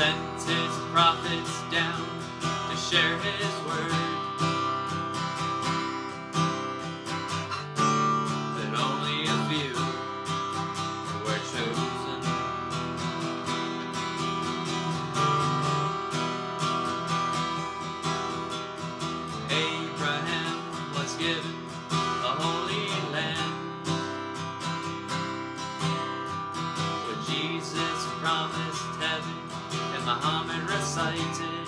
sent his prophets down to share his word. But only a few were chosen. Abraham was given the Holy Land. When Jesus promised heaven and Muhammad recited,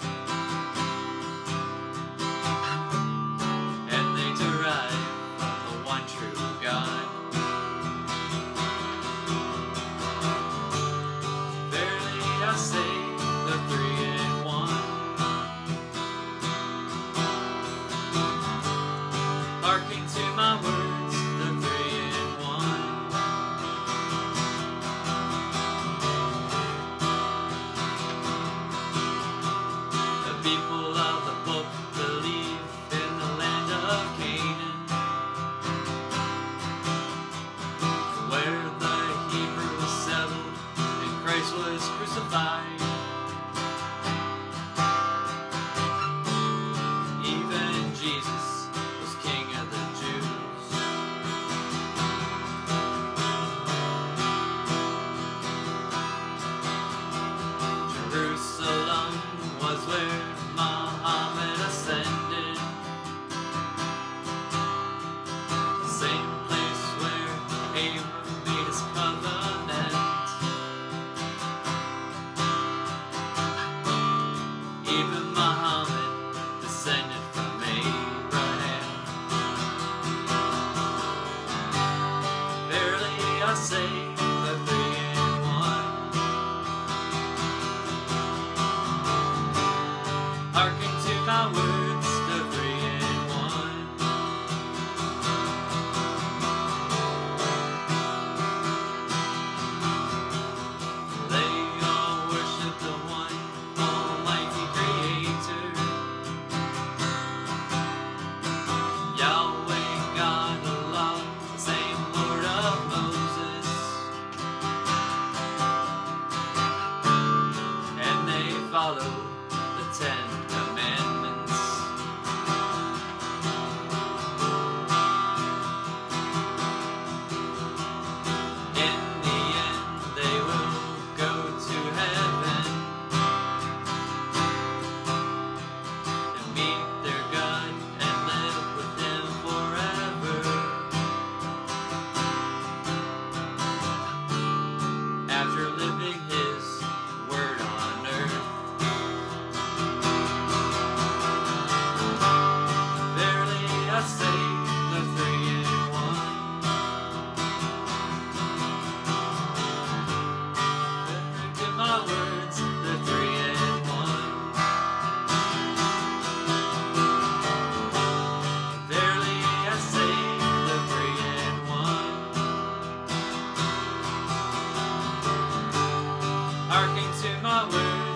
and they derived from the one true God. Verily I say, the three in one. Harken to my words, the three in one. The people of the book believe in the land of Canaan, where the Hebrews settled and Christ was crucified. Even Jesus was King of the Jews. Jerusalem was where Muhammad ascended, the same place where Abram made his covenant. Even Muhammad descended from Abraham. Verily I say, the three in one. Harken to my words, the three in one. They all worship the one almighty creator, Yahweh God Allah, the same Lord of Moses. And they follow the 10 Commandments. In the end they will go to heaven and meet their God and live with him forever. After living his word on earth. Verily I say, the three in one. Listen to my words, the three in one. Verily I say, the three in one. Harken to my words.